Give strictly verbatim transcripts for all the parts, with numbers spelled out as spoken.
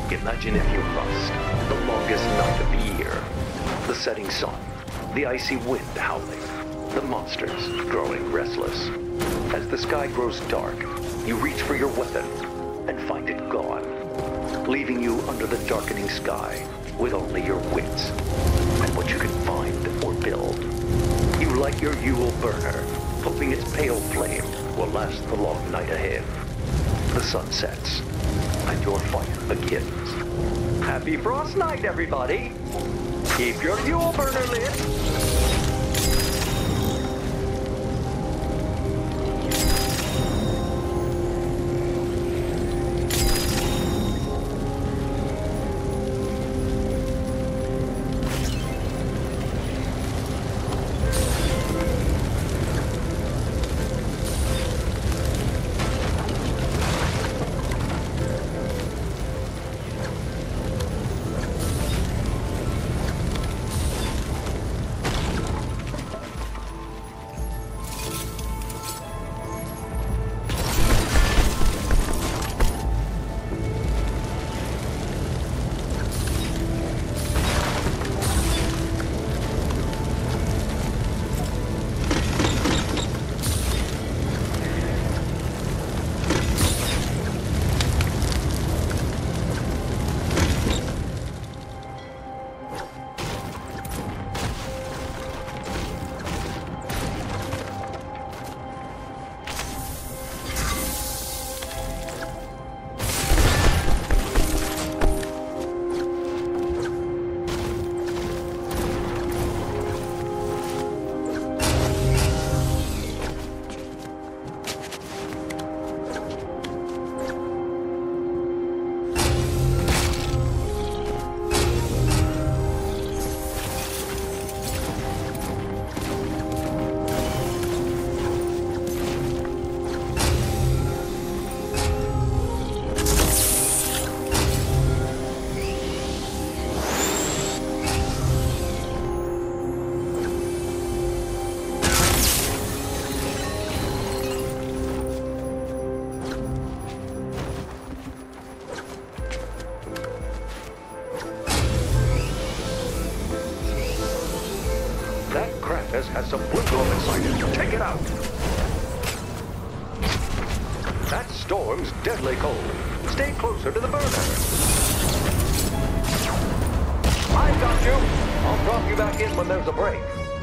Imagine if you must, the longest night of the year. The setting sun, the icy wind howling, the monsters growing restless. As the sky grows dark, you reach for your weapon and find it gone, leaving you under the darkening sky with only your wits and what you can find or build. You light your Yule burner, hoping its pale flame will last the long night ahead. The sun sets, and your fight begins. Happy Frostnite, everybody! Keep your Yule burner lit! Has some bluglo inside it. Take it out! That storm's deadly cold. Stay closer to the burner. I got you! I'll drop you back in when there's a break.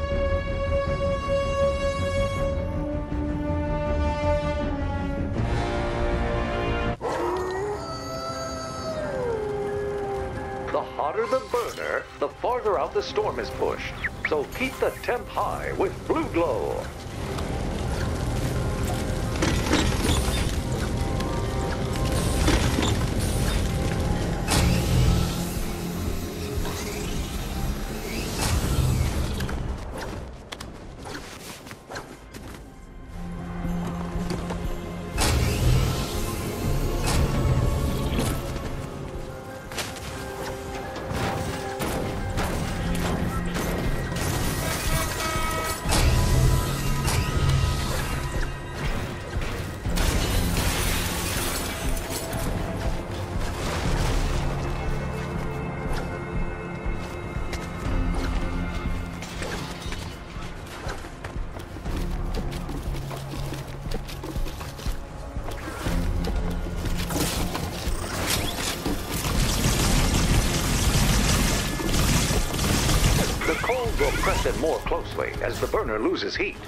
The hotter the burner, the farther out the storm is pushed. So keep the temp high with bluglo. Will press in more closely as the burner loses heat.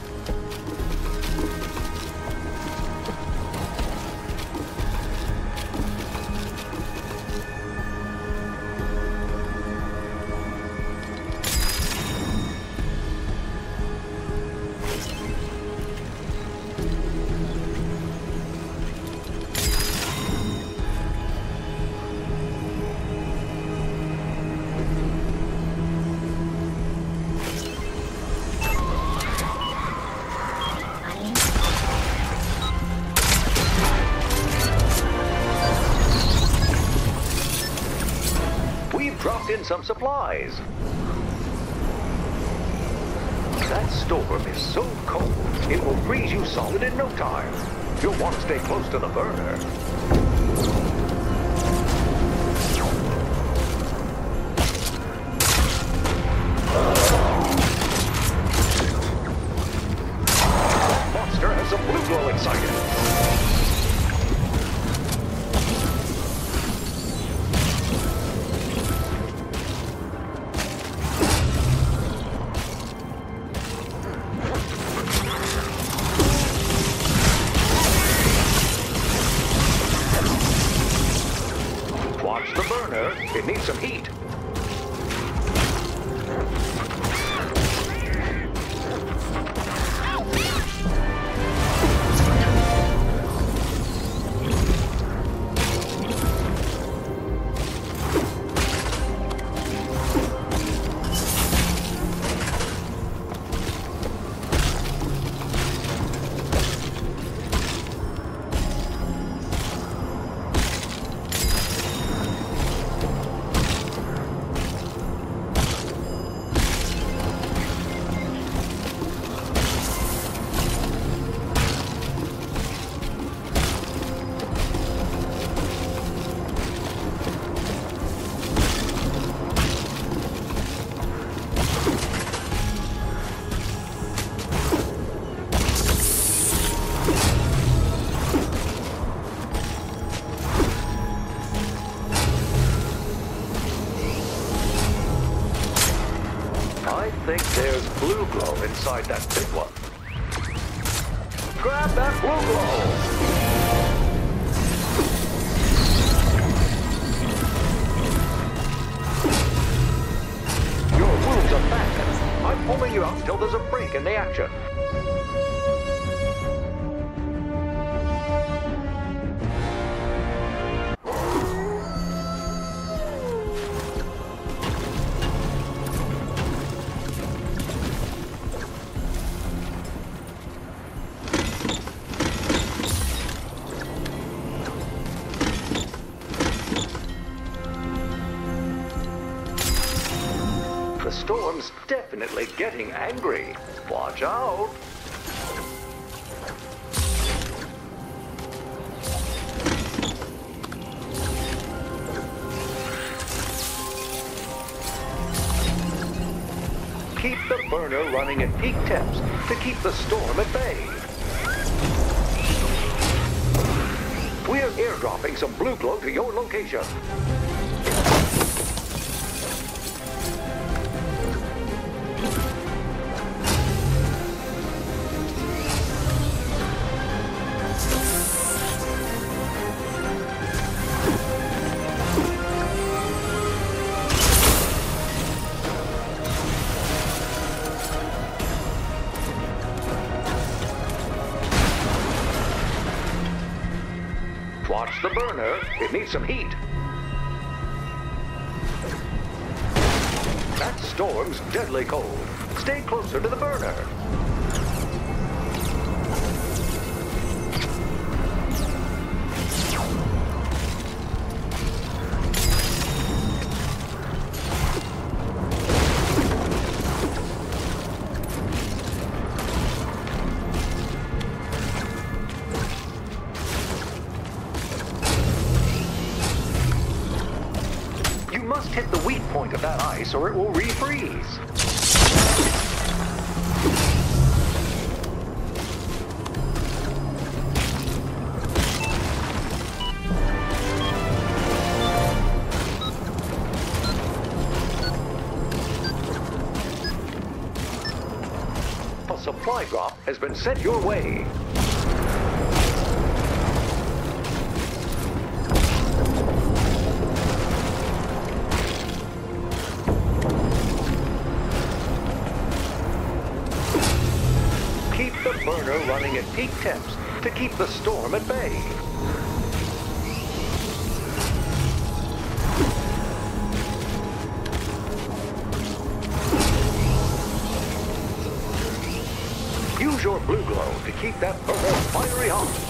In some supplies. That storm is so cold, it will freeze you solid in no time. You'll want to stay close to the burner. burner. It needs some heat. I think there's bluglo inside that big one. Grab that bluglo! Your wounds are bad. I'm pulling you out until there's a break in the action. The storm's definitely getting angry. Watch out! Keep the burner running at peak temps to keep the storm at bay. We're airdropping some bluglo to your location. Watch the burner. It needs some heat. That storm's deadly cold. Stay closer to the burner. You must hit the weak point of that ice or it will refreeze. A supply drop has been sent your way. Keep the burner running at peak temps to keep the storm at bay. Use your bluglo to keep that burner fiery hot.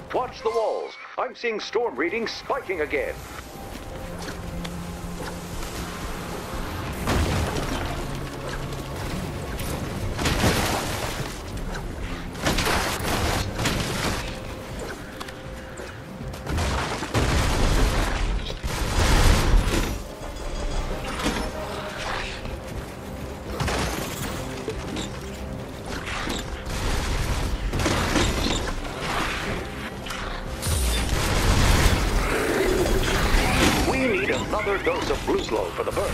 Watch the walls. I'm seeing storm readings spiking again. Another dose of bluglo for the burner.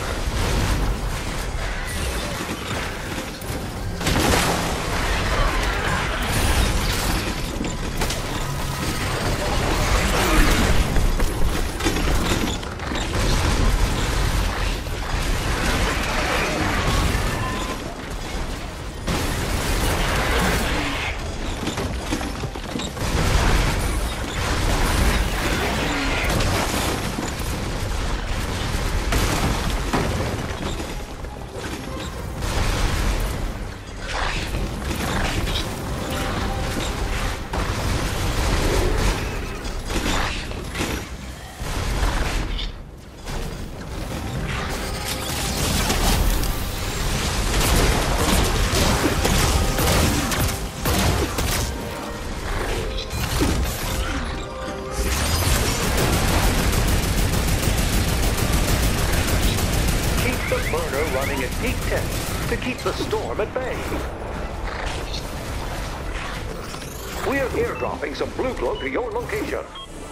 Running at peak temp to keep the storm at bay. We're airdropping some bluglo to your location.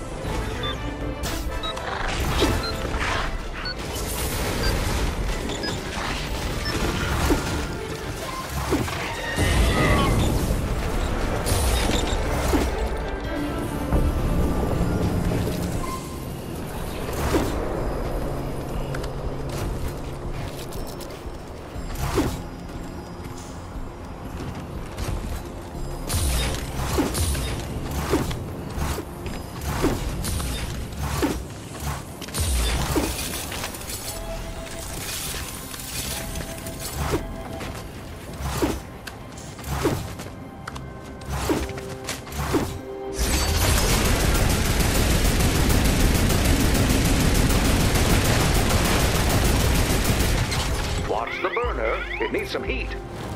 The burner, it needs some heat.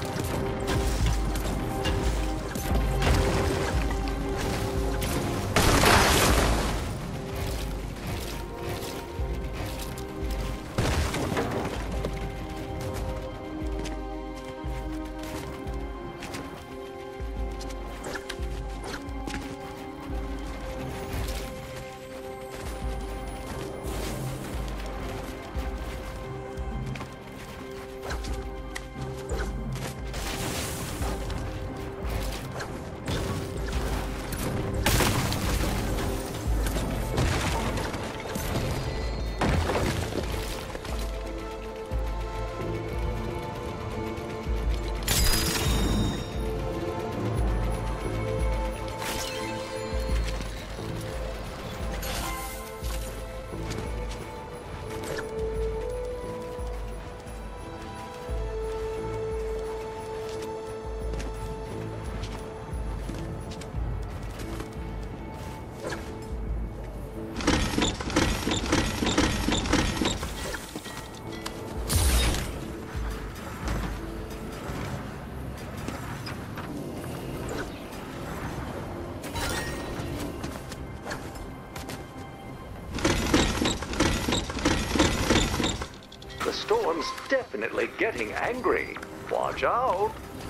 The storm's definitely getting angry. Watch out.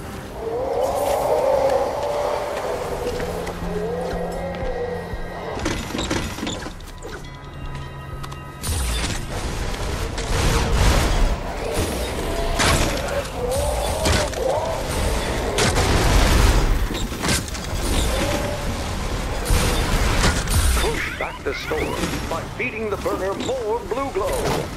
Push back the storm by feeding the burner more bluglo.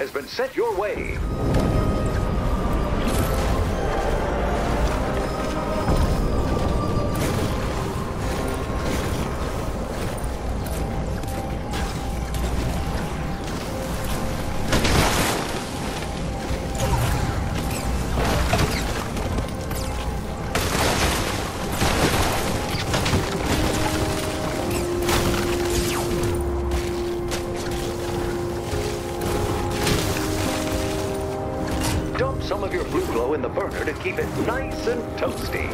has been sent your way. Dump some of your bluglo in the burner to keep it nice and toasty.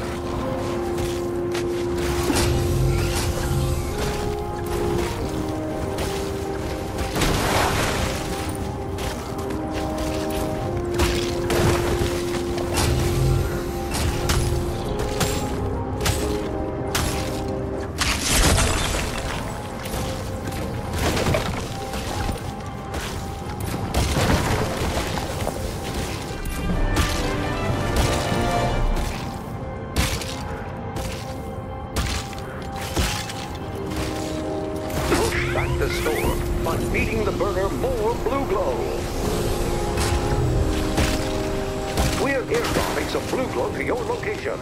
The storm by feeding the burner more bluglo. We're airdropping some bluglo to your location.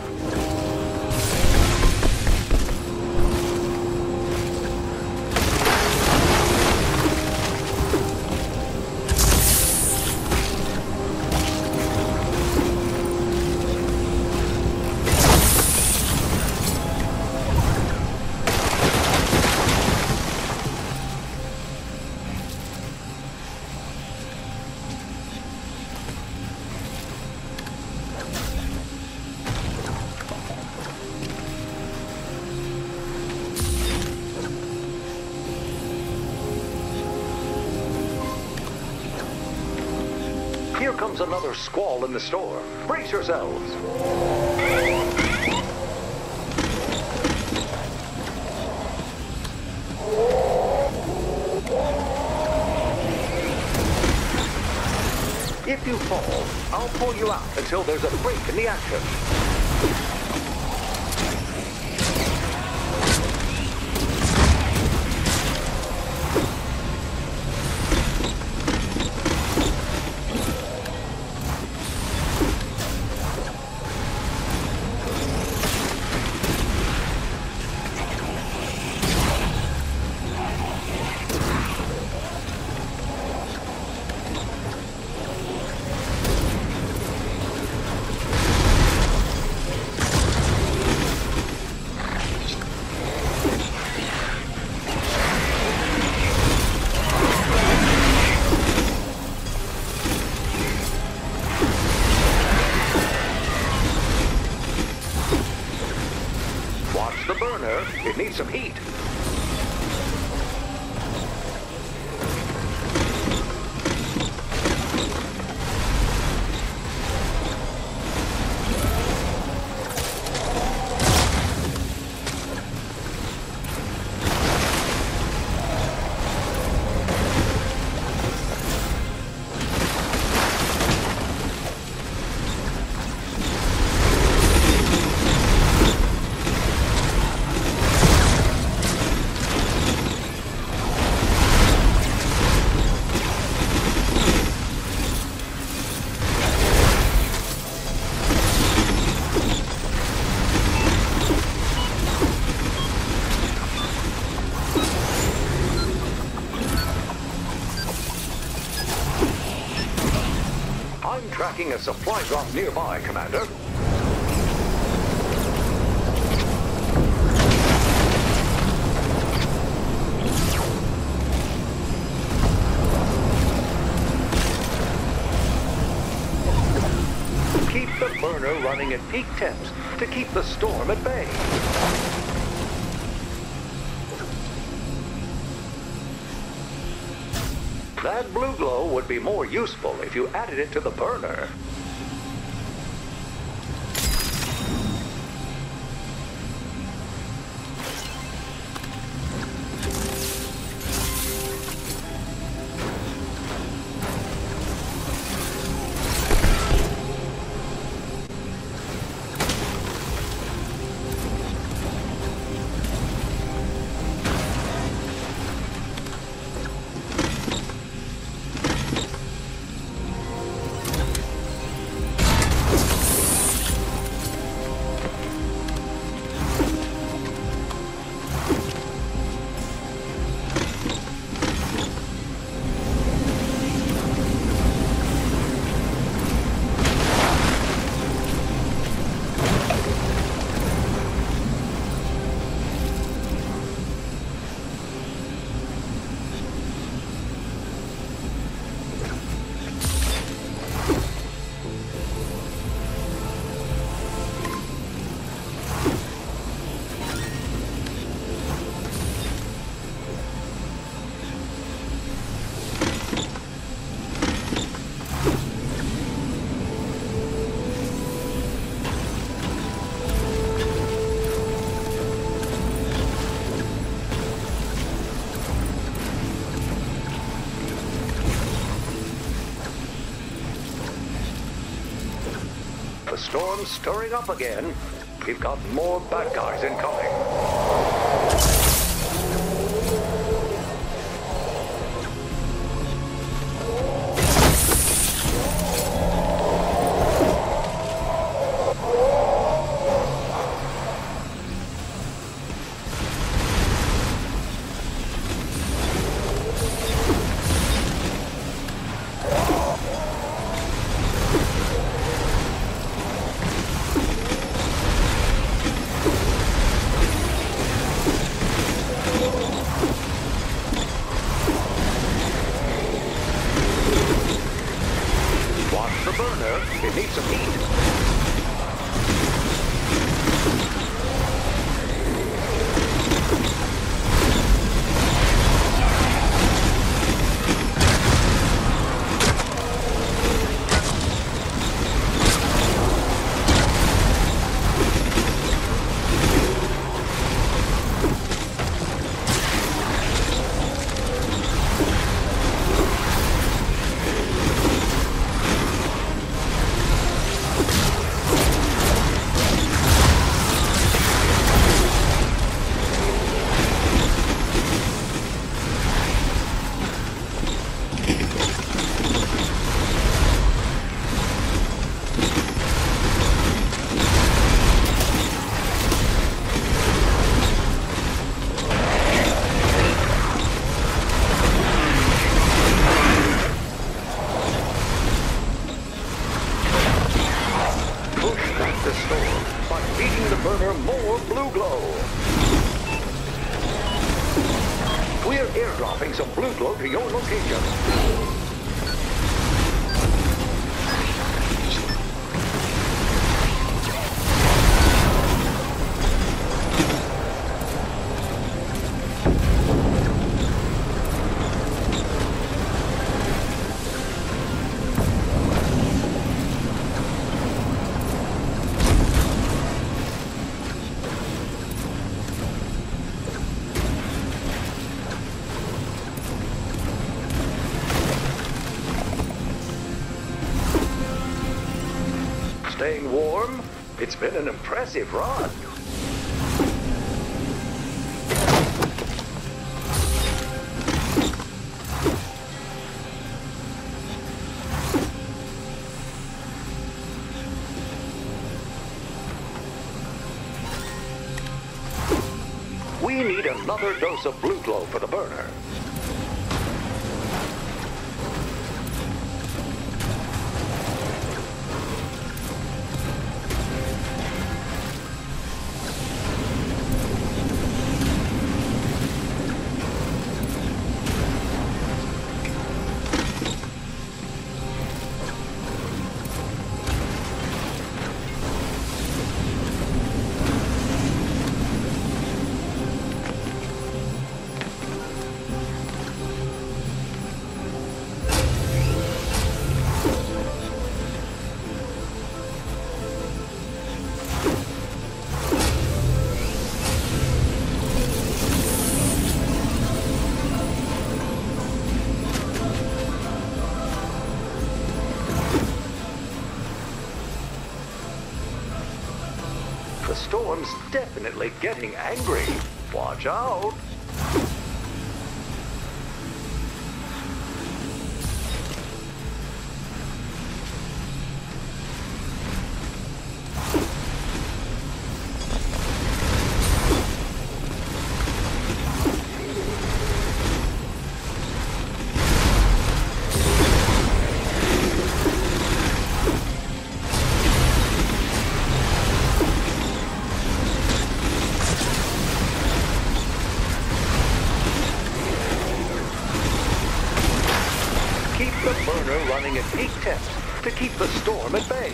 Here comes another squall in the storm. Brace yourselves. If you fall, I'll pull you out until there's a break in the action. Watch the burner. It needs some heat. I'm tracking a supply drop nearby, Commander. Keep the burner running at peak temps to keep the storm at bay. That bluglo would be more useful if you added it to the burner. storm's stirring up again. We've got more bad guys incoming. It needs some heat. We're airdropping some bluglo to your location. Staying warm? It's been an impressive run. We need another dose of bluglo for the burner. The storm's definitely getting angry. Watch out! Keep the burner running at peak temps to keep the storm at bay.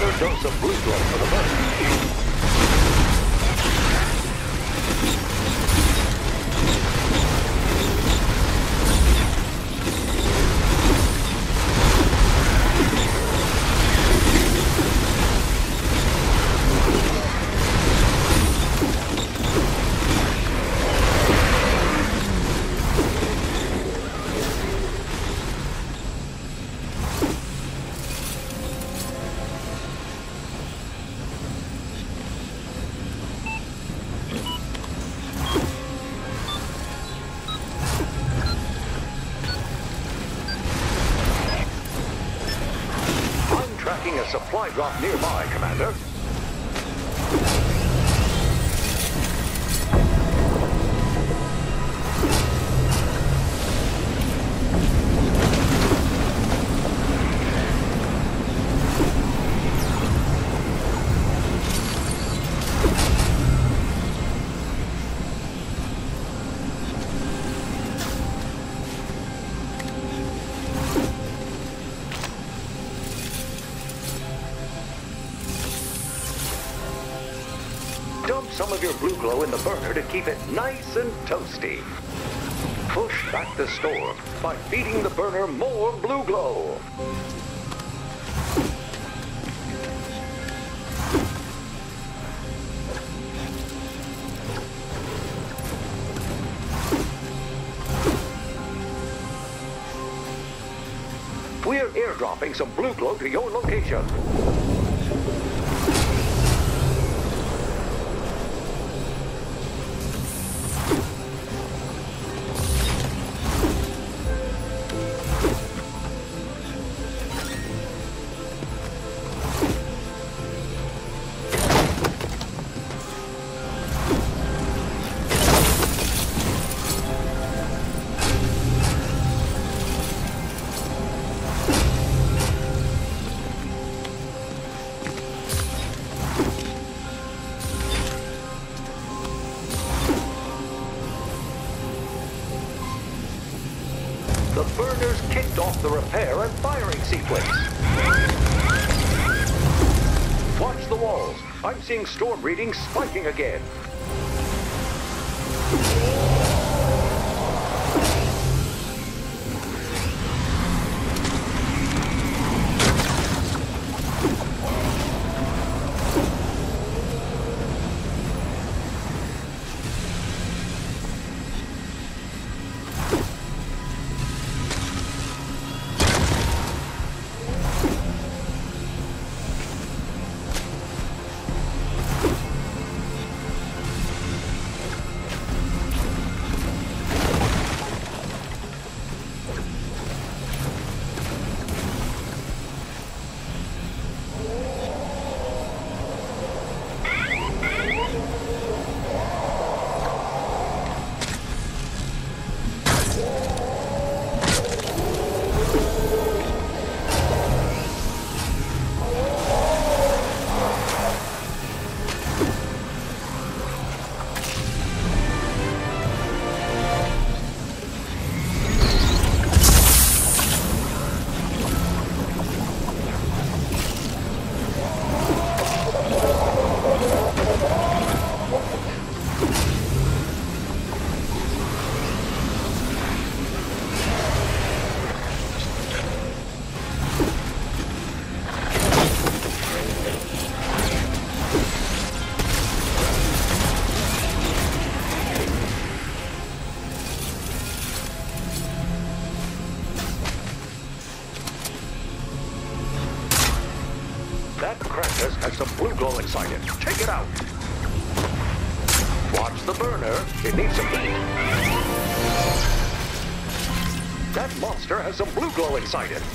Another dose of blue glow for the burner. A supply drop nearby, Commander. Dump some of your blue glow in the burner to keep it nice and toasty. Push back the storm by feeding the burner more blue glow. We're airdropping some blue glow to your location. The burners kicked off the repair and firing sequence. Watch the walls. I'm seeing storm readings spiking again. That Krampus has some blue glow inside it. Take it out. Watch the burner. It needs some heat. That monster has some blue glow inside it.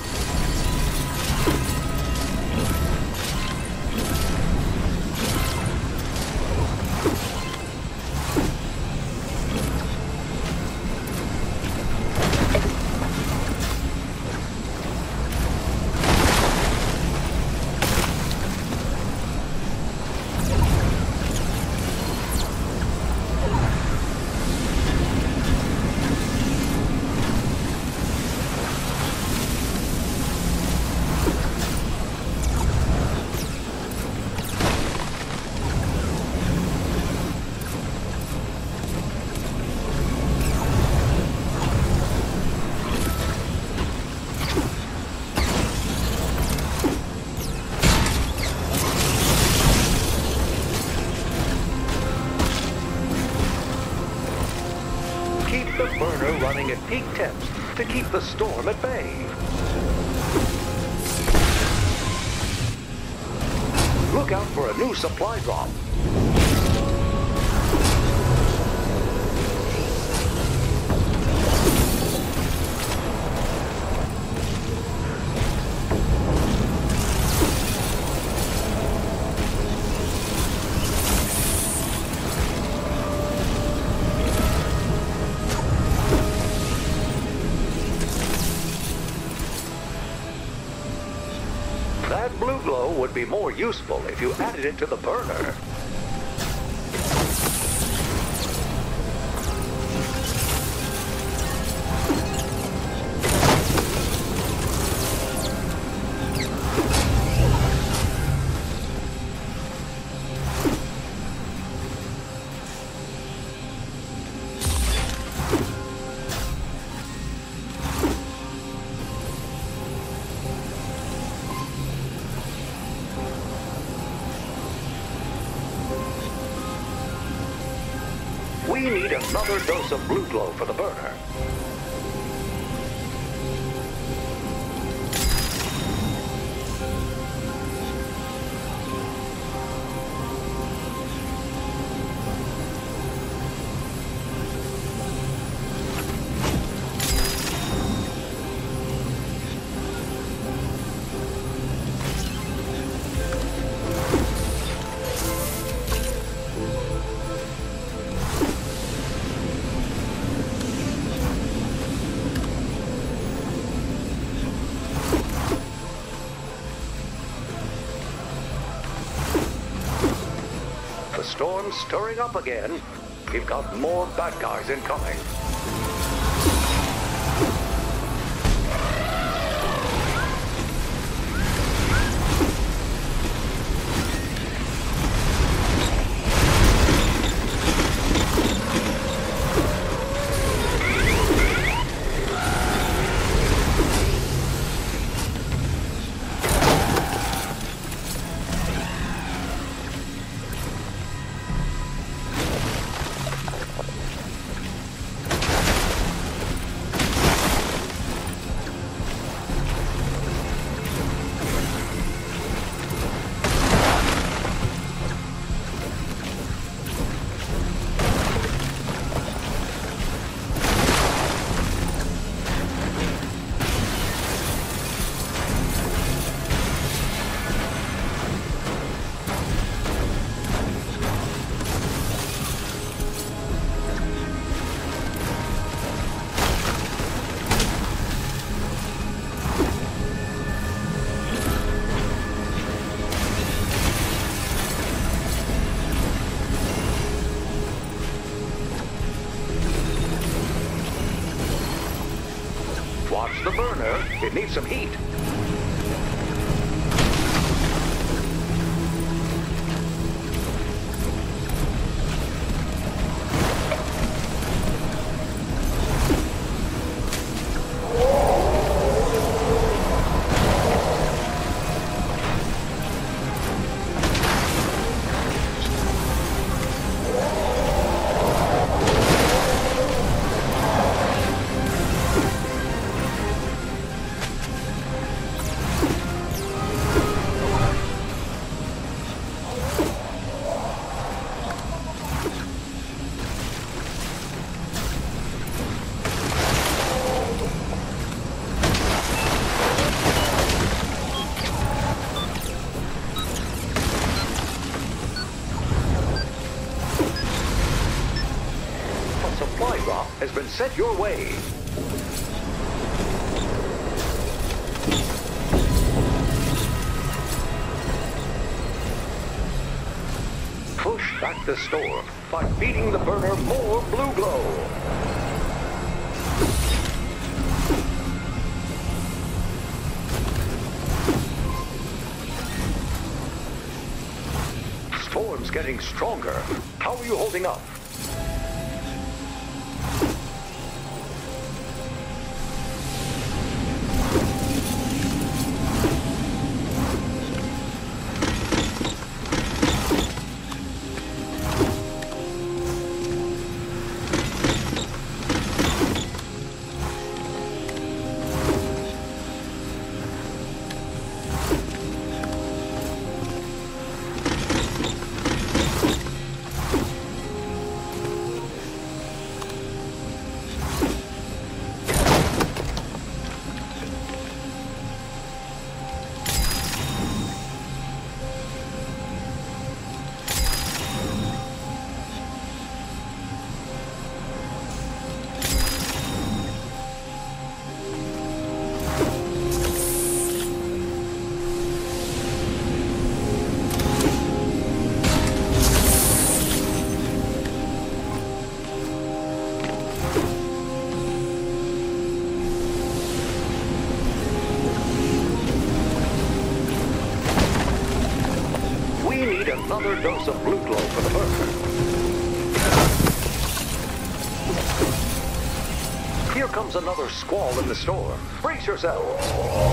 peak temps to keep the storm at bay. Look out for a new supply drop. That blue glow would be more useful if you added it to the burner. We need another dose of blue glow for the burner. The storm's stirring up again. We've got more bad guys incoming. Watch the burner. It needs some heat. Supply drop has been sent your way. Push back the storm by feeding the burner more blue glow. Storm's getting stronger. How are you holding up? another dose of bluglo for the burner. Here comes another squall in the storm. Brace yourselves.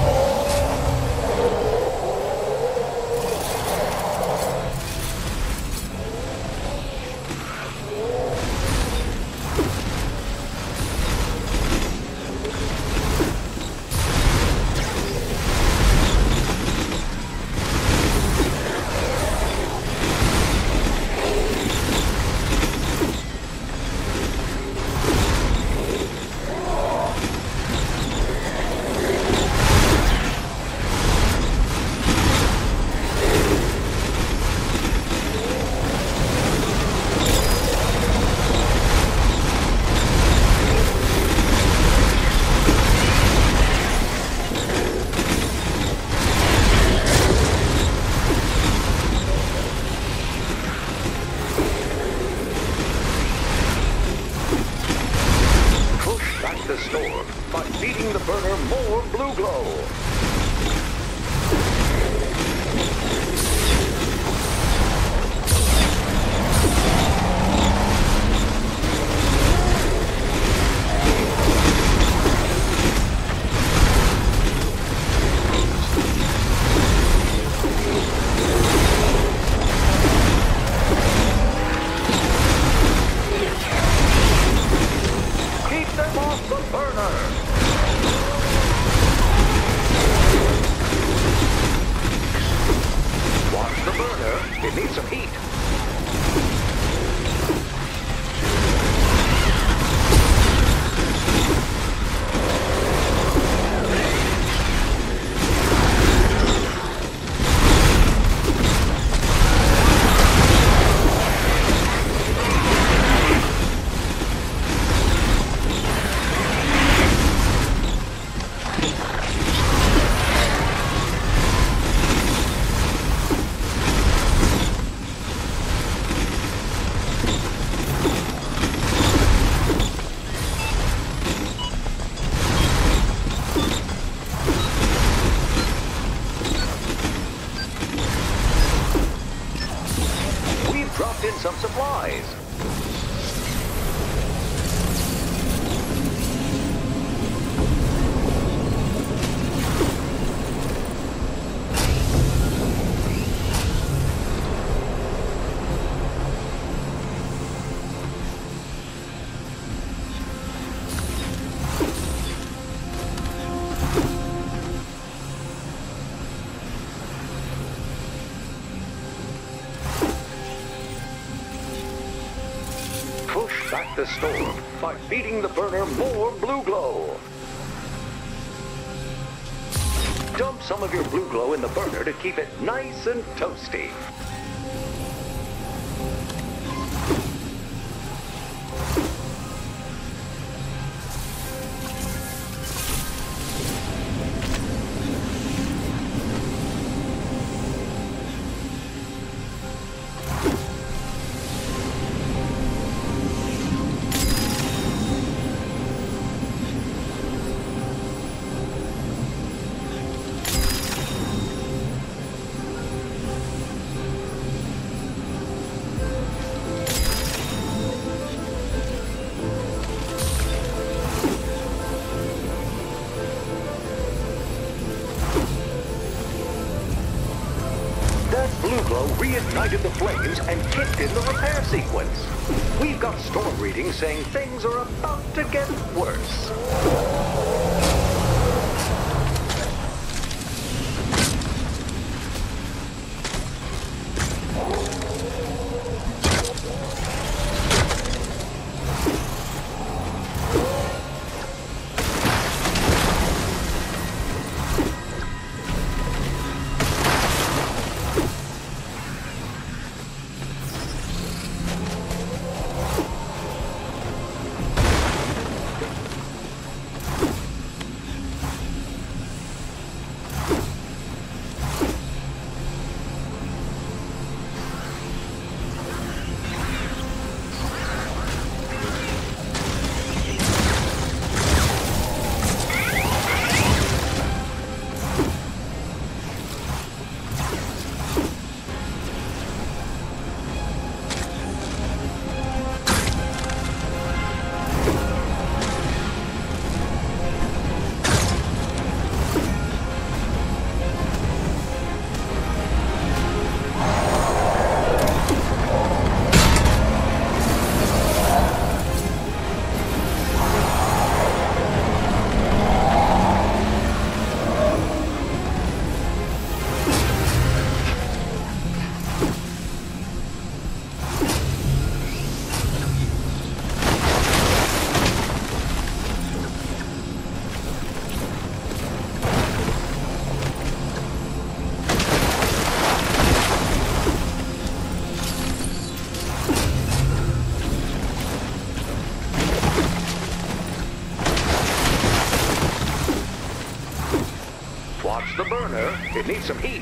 Some supplies. Back the storm by feeding the burner more bluglo. Dump some of your bluglo in the burner to keep it nice and toasty. bluglo reignited the flames and kicked in the repair sequence. We've got storm readings saying things are about to get worse. It needs some heat.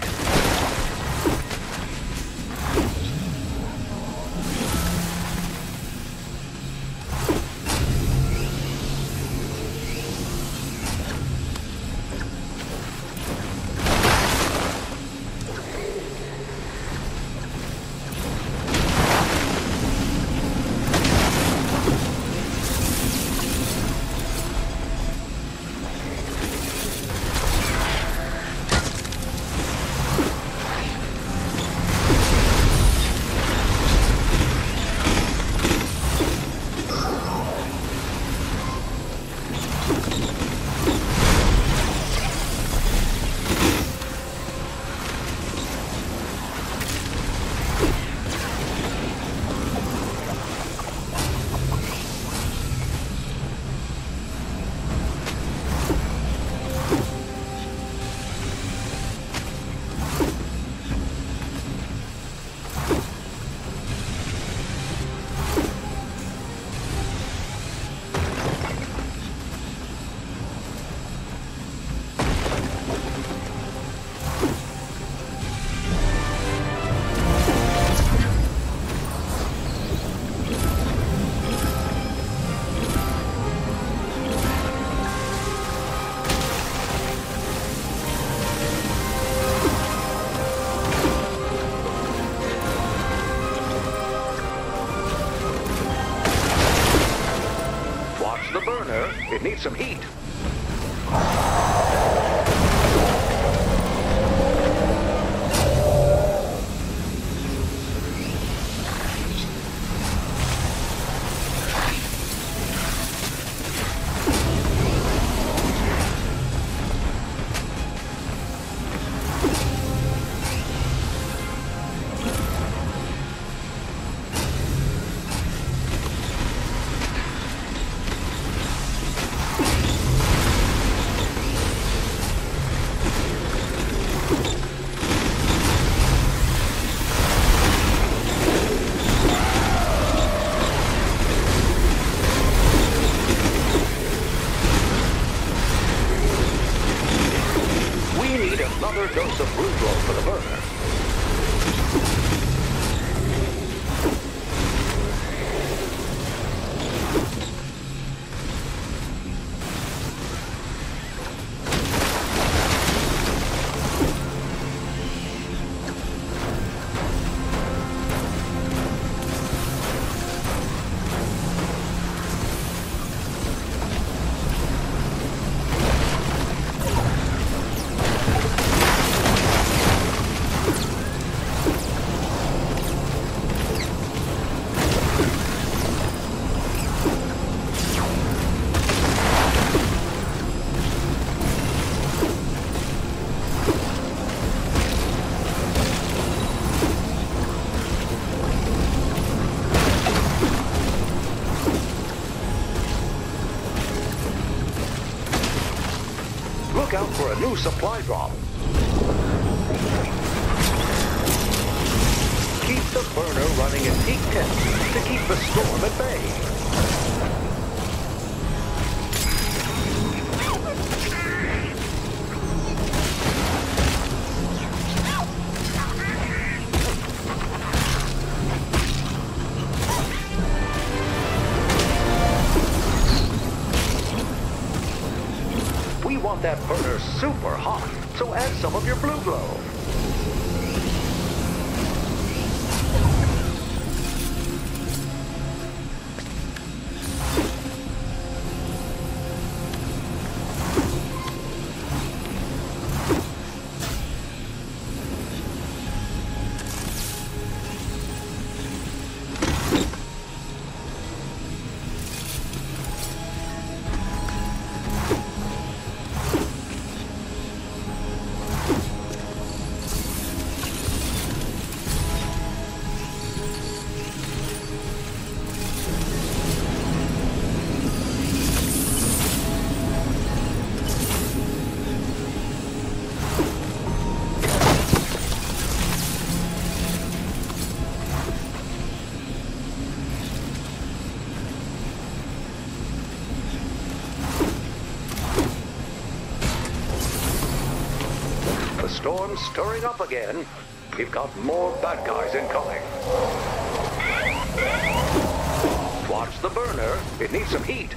It needs some heat. Another dose of bluglo for the burner. Look out for a new supply drop. Keep the burner running at peak temps to keep the storm at bay. We want that burner super hot, so add some of your bluglo. storm's stirring up again. We've got more bad guys incoming. Watch the burner. It needs some heat.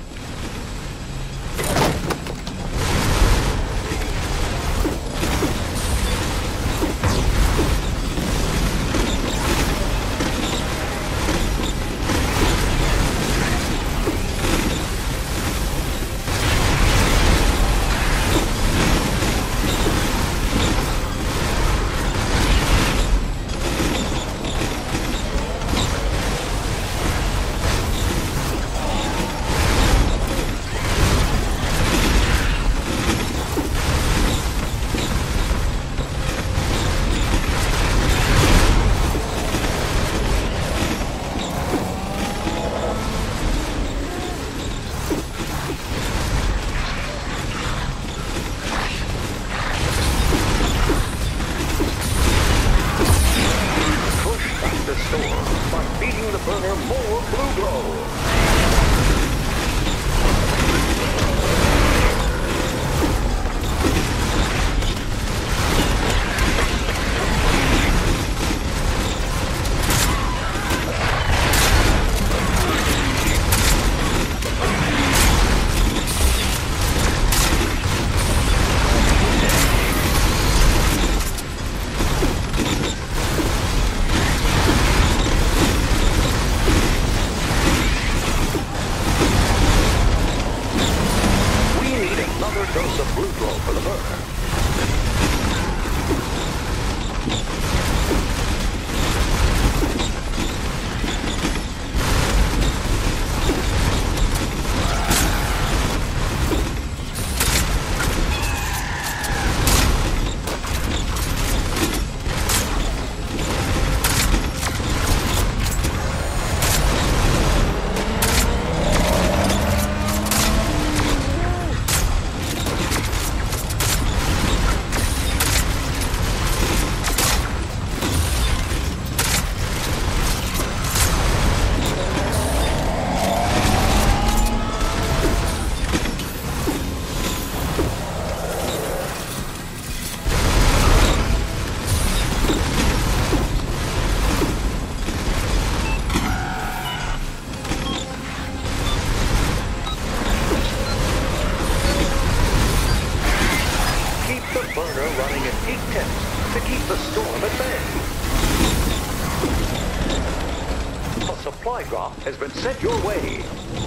Has been sent your way.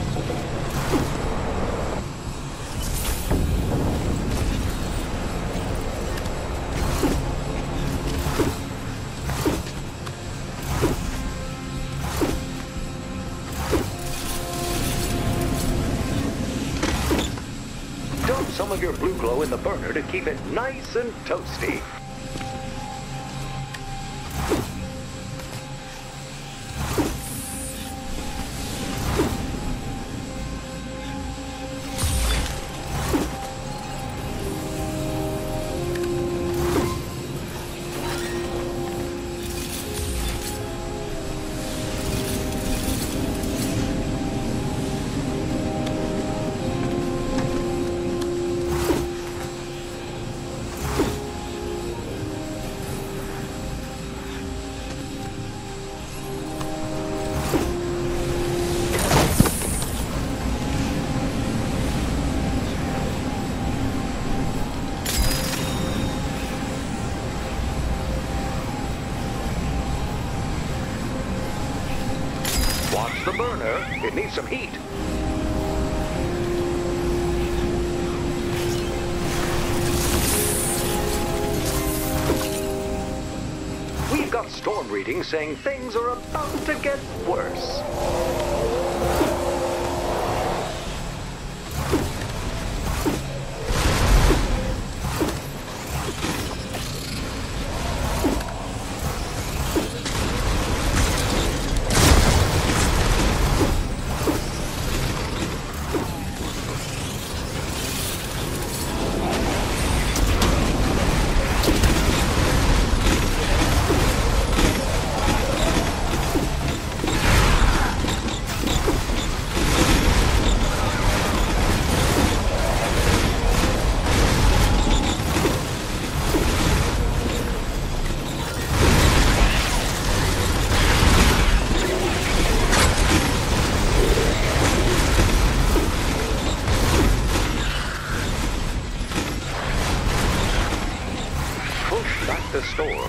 Dump some of your blue glow in the burner to keep it nice and toasty. Watch the burner. It needs some heat. We've got storm readings saying things are about to get worse.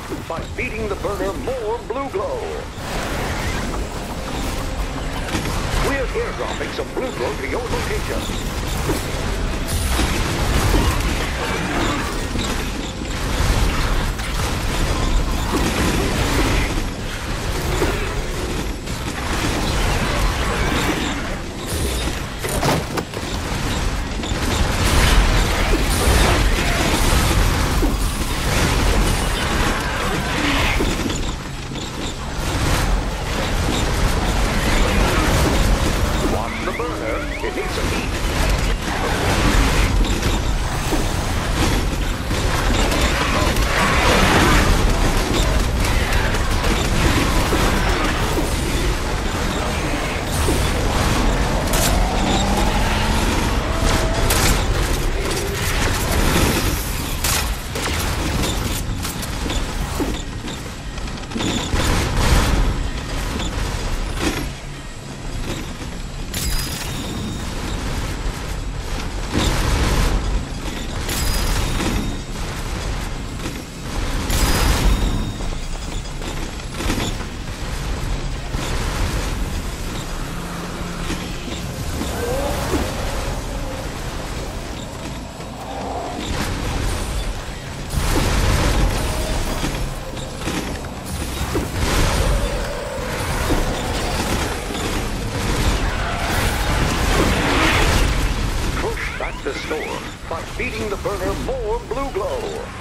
by feeding the burner more blue glow. We're airdropping some blue glow to your location. The storm by feeding the burner more blue glow.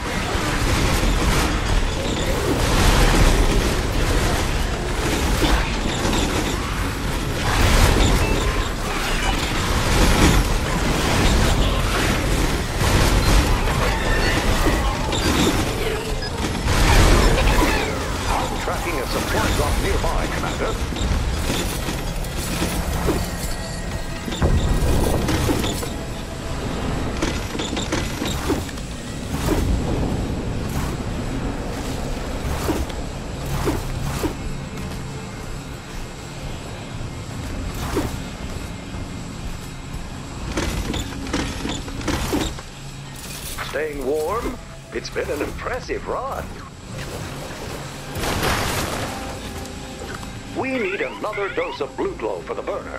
I'm tracking a supply drop nearby, Commander. Staying warm? It's been an impressive run. We need another dose of blue glow for the burner.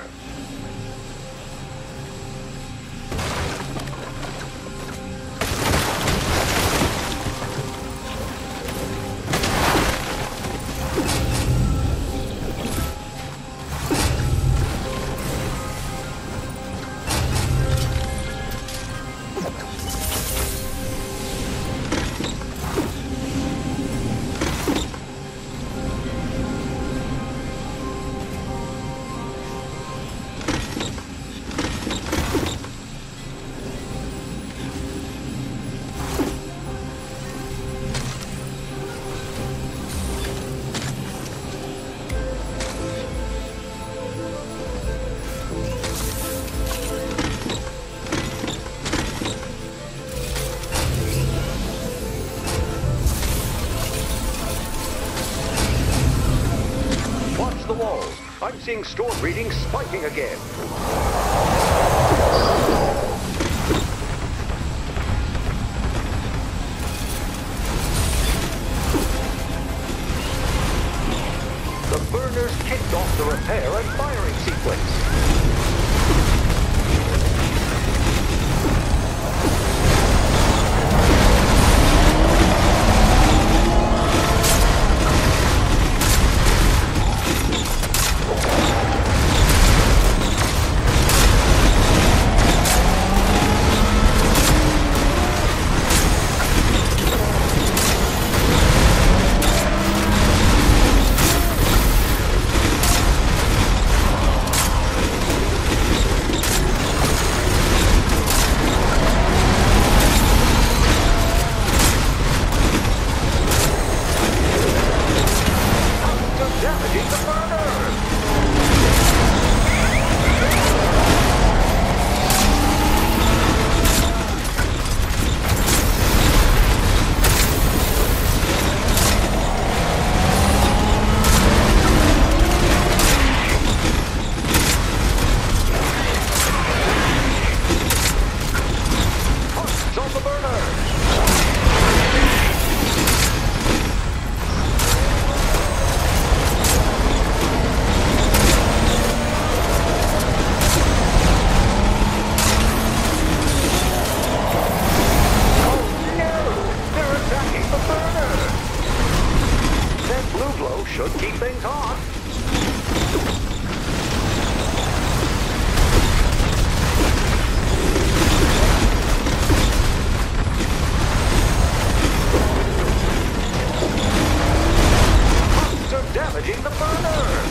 The walls. I'm seeing storm readings spiking again. The burners kicked off the repair and firing sequence. bluglo should keep things hot. Husks are damaging the burner.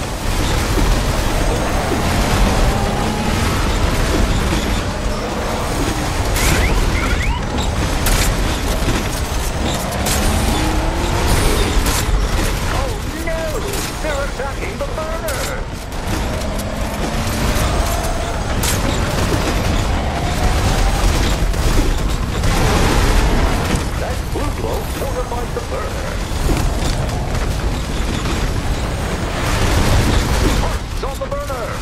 They're attacking the burner! That bluglo fortified the burner. Husks on the burner!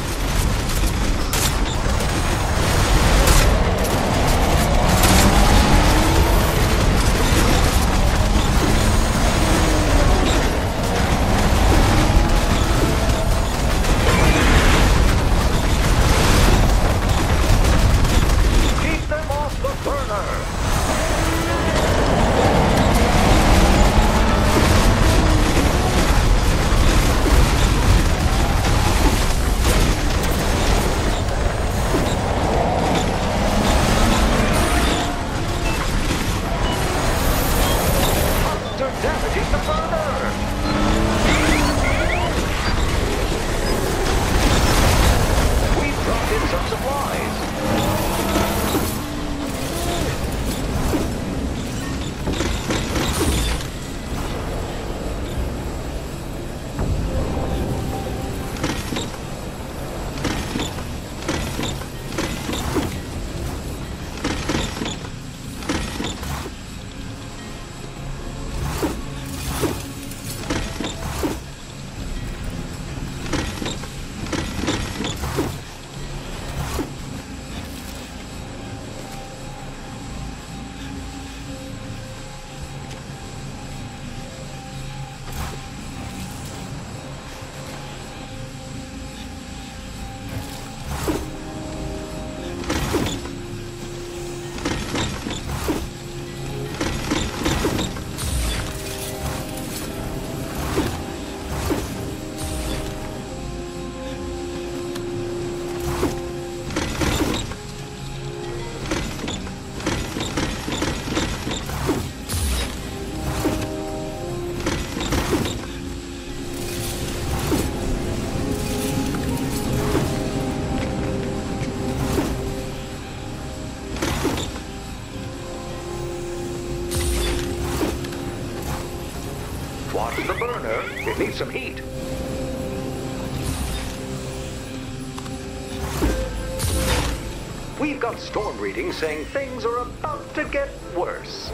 Watch the burner. It needs some heat. We've got storm readings saying things are about to get worse.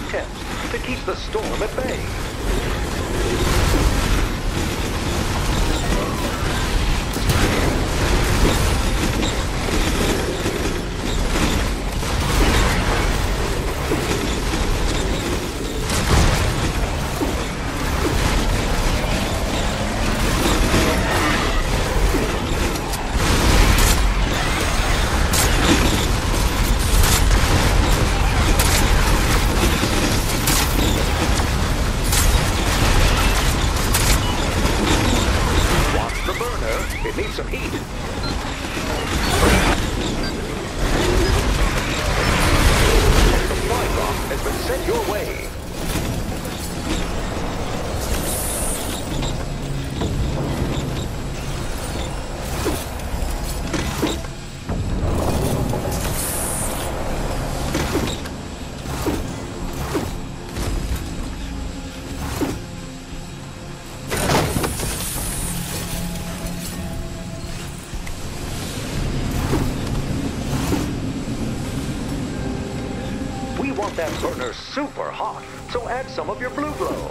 temps to keep the storm at bay. It needs some heat. The supply drop has been sent your way. That burner super hot, so add some of your blue glow.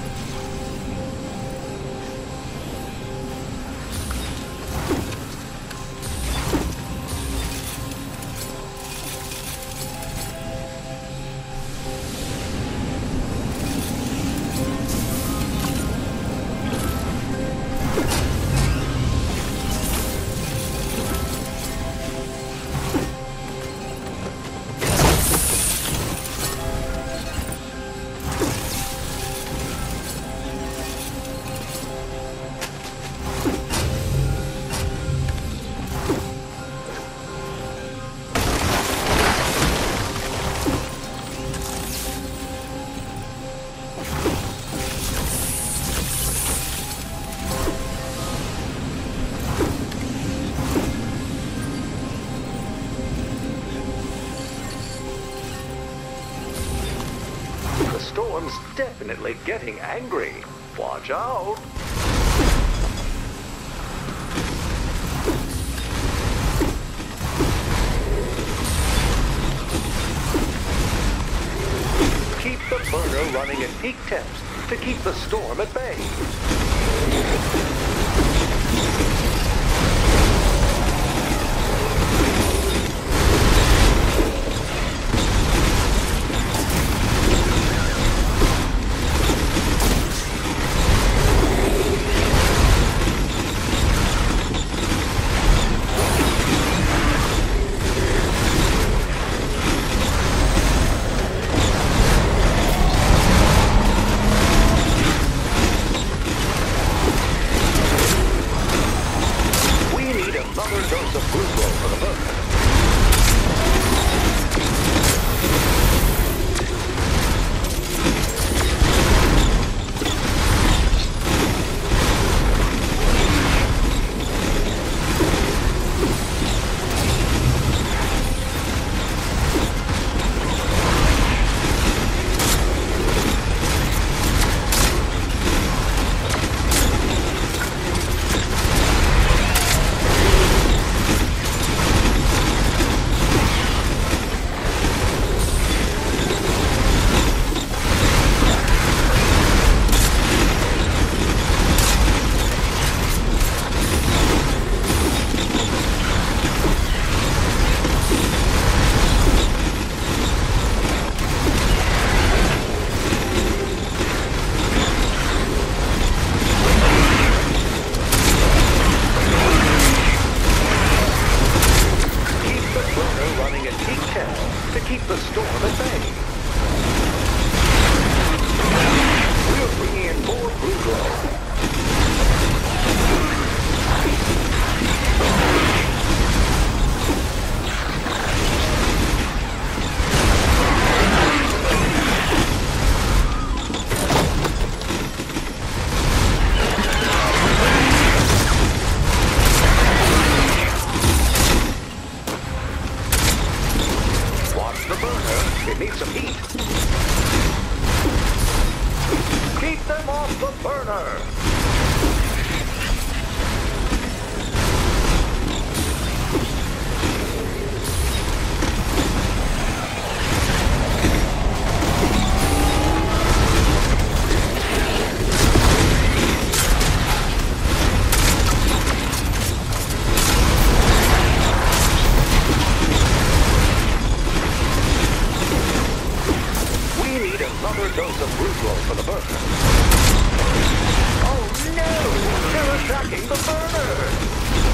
The storm's definitely getting angry. Watch out! Keep the burner running at peak temps to keep the storm at bay. To keep the storm at bay. We're bringing in more blue glow. It needs some heat. Keep them off the burner. another dose of bluglo for the burner. Oh no! They're attacking the burner!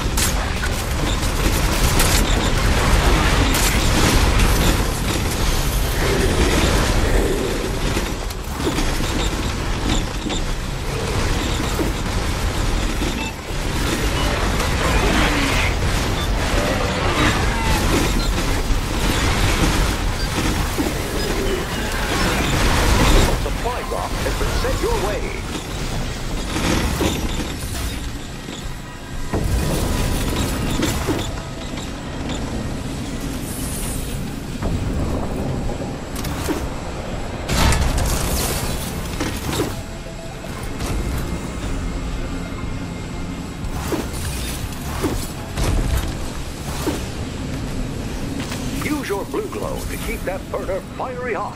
Use your bluglo to keep that burner fiery hot.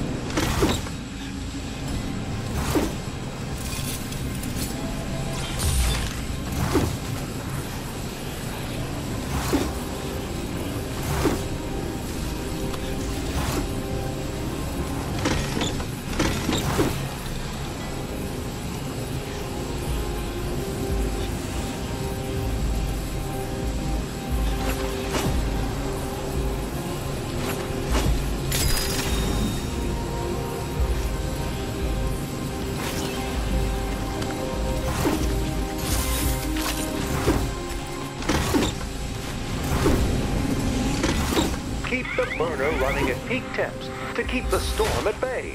Keep the burner running at peak temps to keep the storm at bay.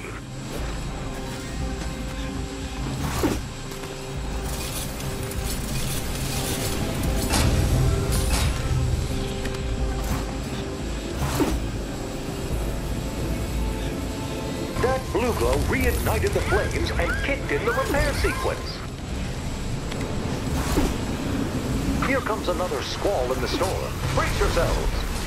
That bluglo reignited the flames and kicked in the repair sequence. Here comes another squall in the storm. Brace yourselves.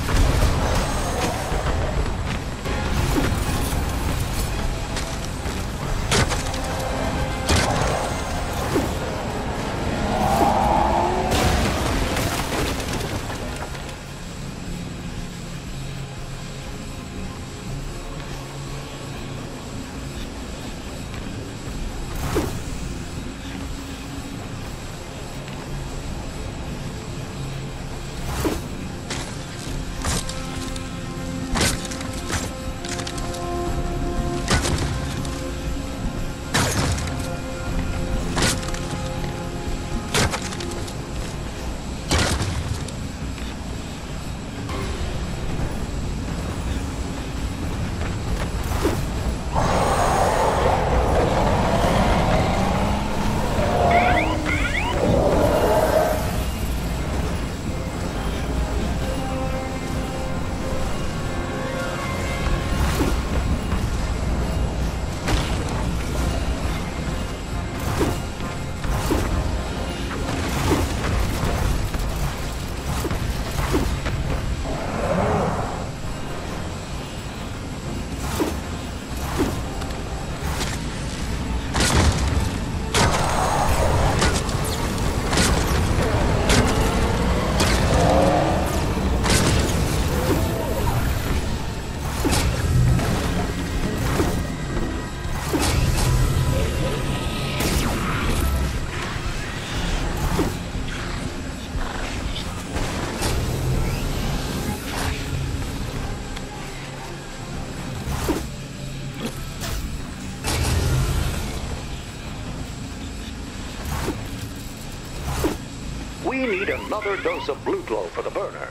We need another dose of bluglo for the burner.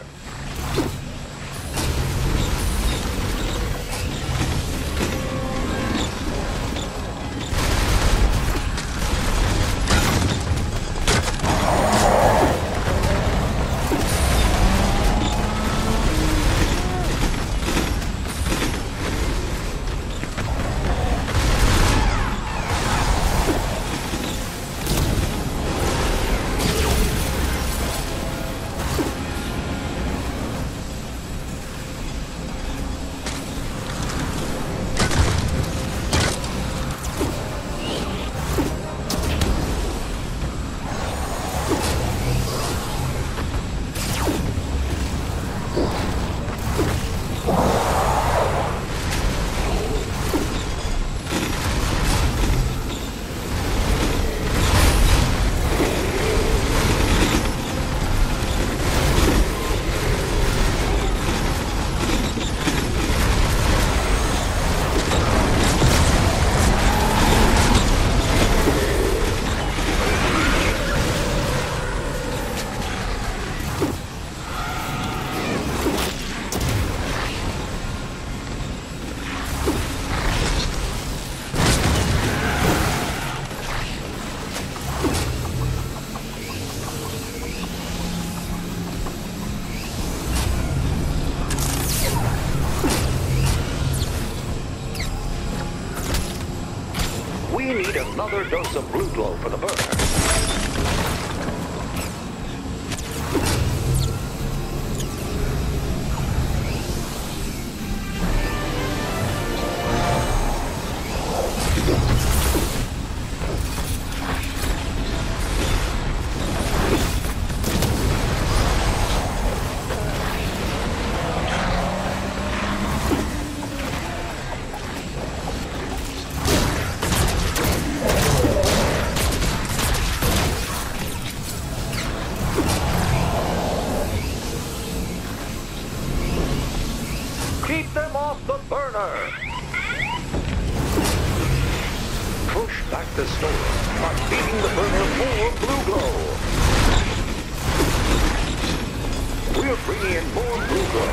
need another dose of bluglo for the burner. Keep them off the burner! Push back the storm by feeding the burner more bluglo. We're bringing in more bluglo.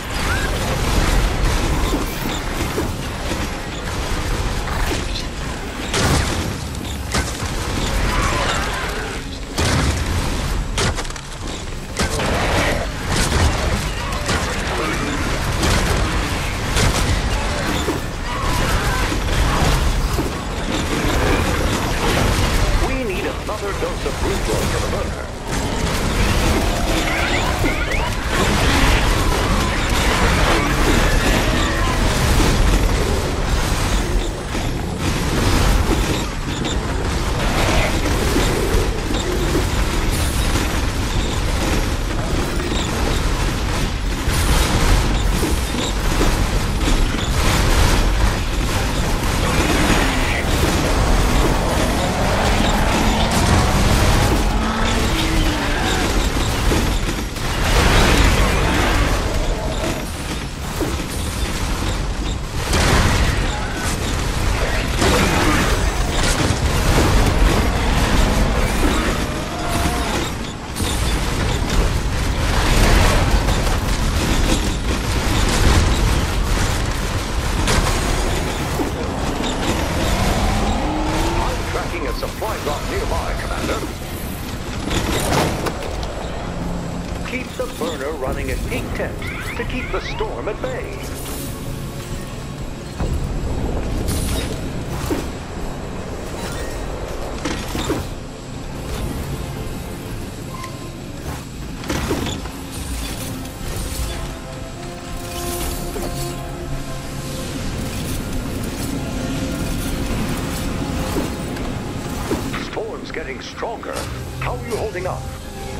Another dose of bluglo for the burner. Supply drop nearby, Commander. Keep the burner running at peak temps to keep the storm at bay. Getting stronger. How are you holding up?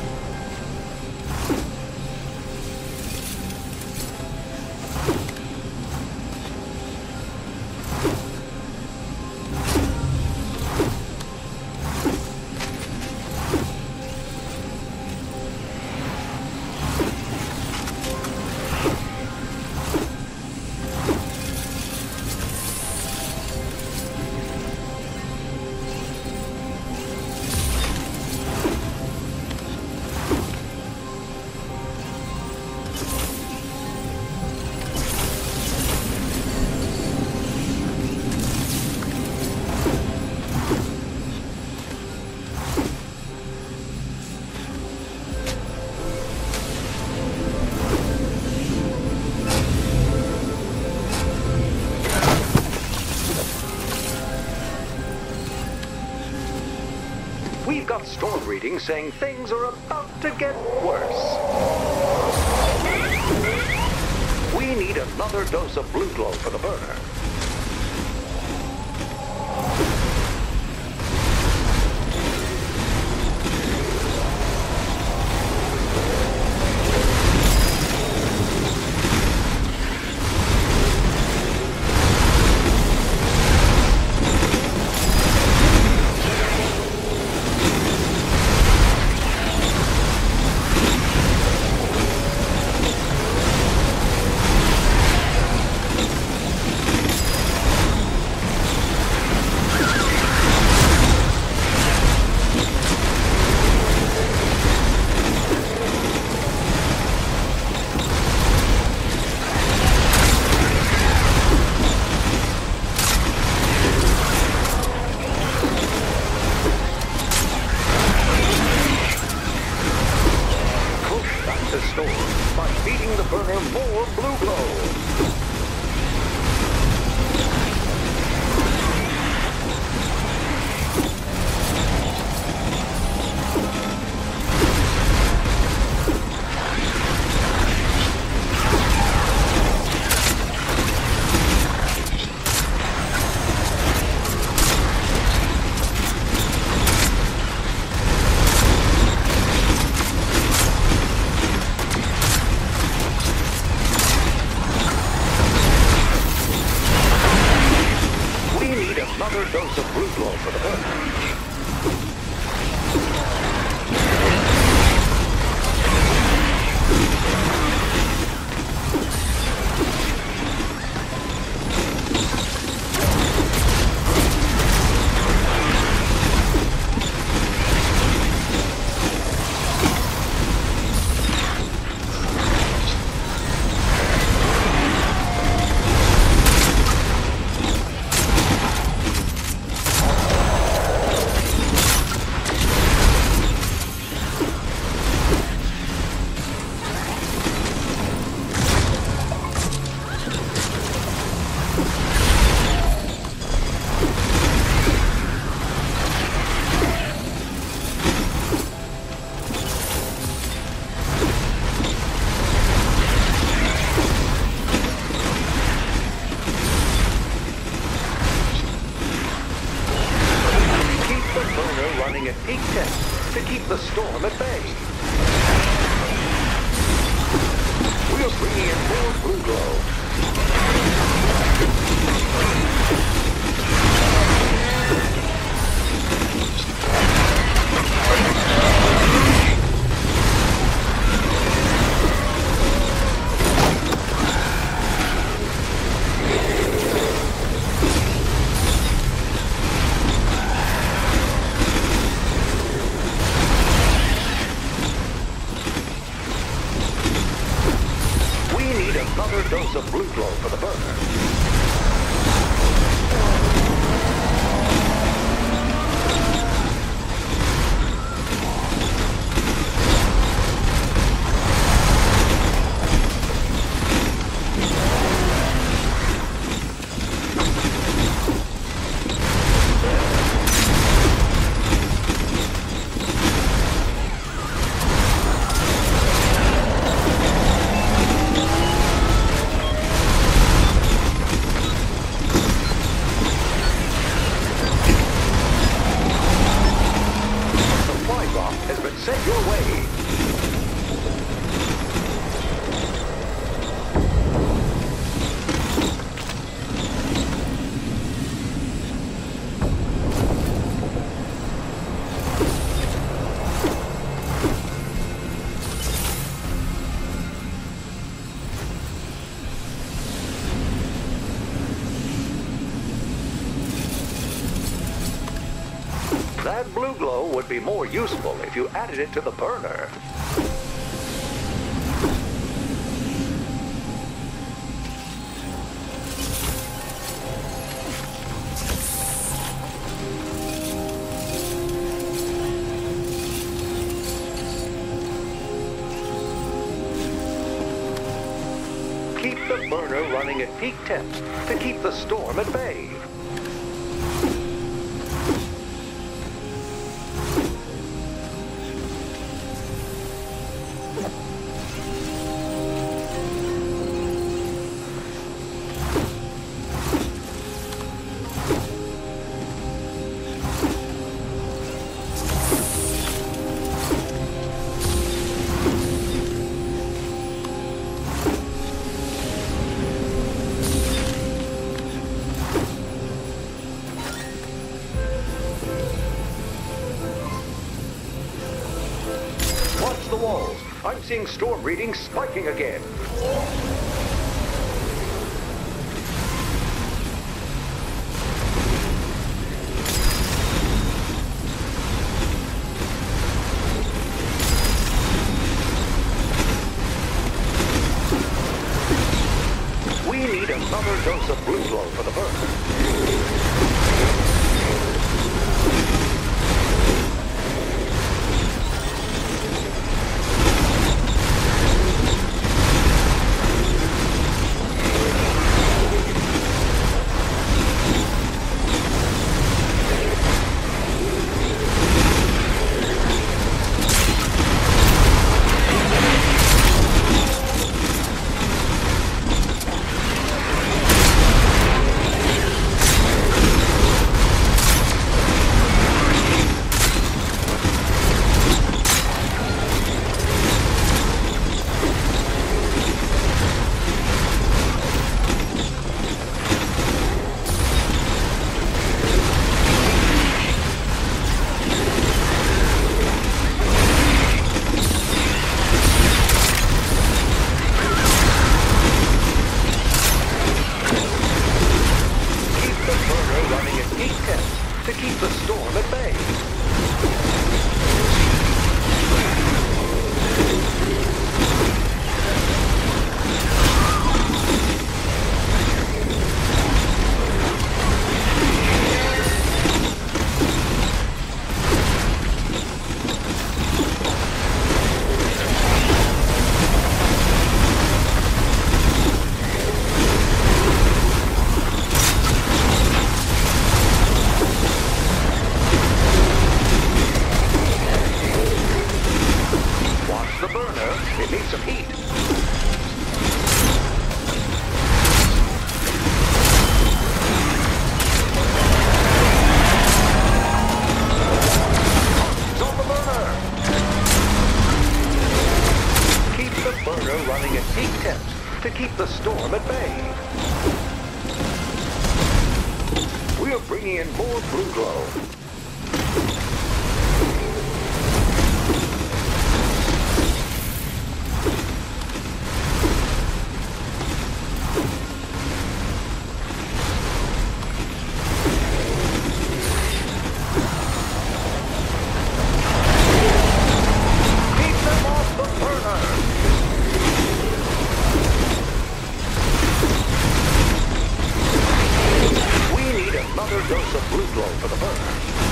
We've got storm readings saying things are about to get worse. We need another dose of bluglo for the burner. another dose of bluglo for the burner. At peak temps to keep the storm at bay. We are bringing in more bluglo. Another dose of bluglo for the burner. Set your way. That bluglo would be more useful if you added it to the burner. Keep the burner running at peak temps to keep the storm at bay. The walls. I'm seeing storm readings spiking again. We need another dose of bluglo for the burner. at bay. We're bringing in more blue glow. Dose of blue glow for the burner.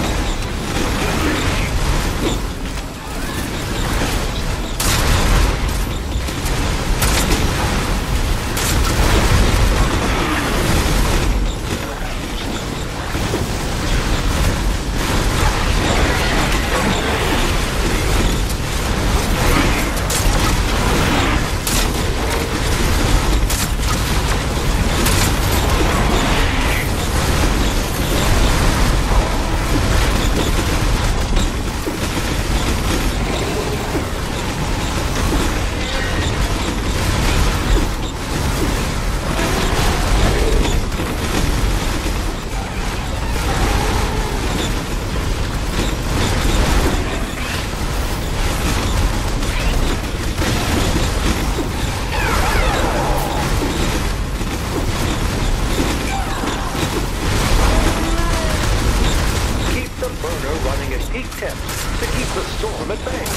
To keep the storm at bay.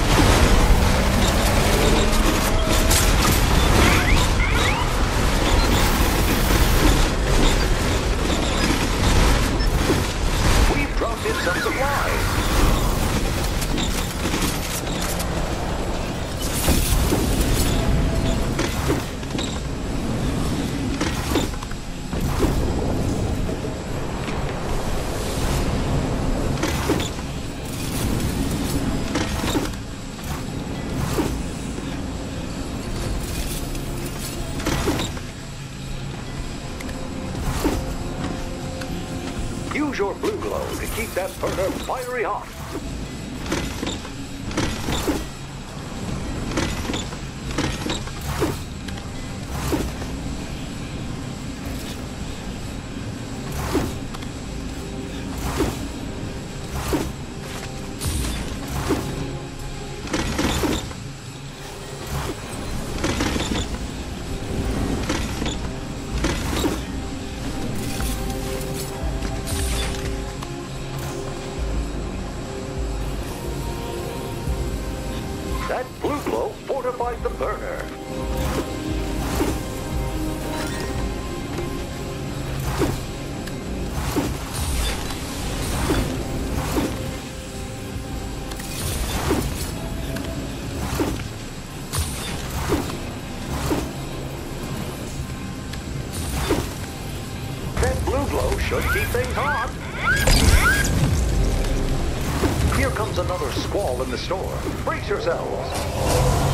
We've dropped in some supplies. Use your blue glow to keep that burner fiery hot. That blue glow fortified the burner. That blue glow should keep things hot. Here comes another squall in the storm. Brace yourselves.